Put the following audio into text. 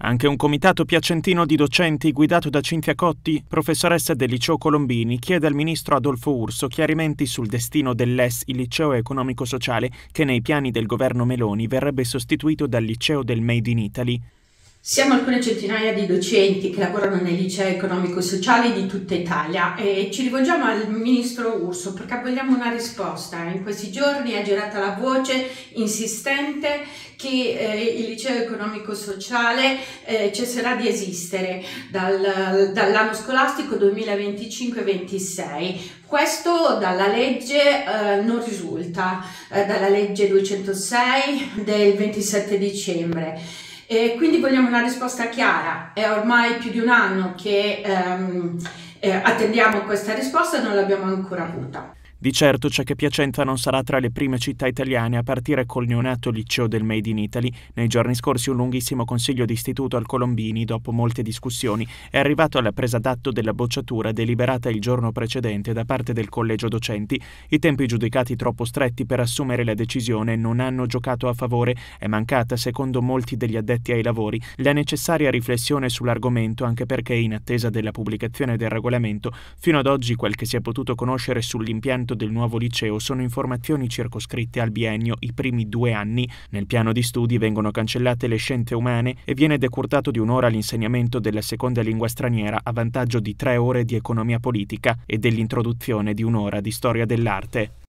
Anche un comitato piacentino di docenti guidato da Cinzia Cotti, professoressa del liceo Colombini, chiede al ministro Adolfo Urso chiarimenti sul destino dell'ES, il liceo economico-sociale, che nei piani del governo Meloni verrebbe sostituito dal liceo del Made in Italy. Siamo alcune centinaia di docenti che lavorano nei licei economico-sociali di tutta Italia e ci rivolgiamo al ministro Urso perché vogliamo una risposta. In questi giorni è girata la voce insistente che il liceo economico-sociale cesserà di esistere dall'anno scolastico 2025-26. Questo dalla legge non risulta, dalla legge 206 del 27 dicembre. Quindi vogliamo una risposta chiara. È ormai più di un anno che attendiamo questa risposta e non l'abbiamo ancora avuta. Di certo c'è che Piacenza non sarà tra le prime città italiane a partire col neonato liceo del Made in Italy. Nei giorni scorsi un lunghissimo consiglio d'istituto al Colombini, dopo molte discussioni, è arrivato alla presa d'atto della bocciatura deliberata il giorno precedente da parte del collegio docenti. I tempi giudicati troppo stretti per assumere la decisione non hanno giocato a favore. È mancata, secondo molti degli addetti ai lavori, la necessaria riflessione sull'argomento, anche perché, in attesa della pubblicazione del regolamento, fino ad oggi quel che si è potuto conoscere sull'impianto del nuovo liceo sono informazioni circoscritte al biennio, i primi 2 anni. Nel piano di studi vengono cancellate le scienze umane e viene decurtato di un'ora l'insegnamento della seconda lingua straniera a vantaggio di 3 ore di economia politica e dell'introduzione di un'ora di storia dell'arte.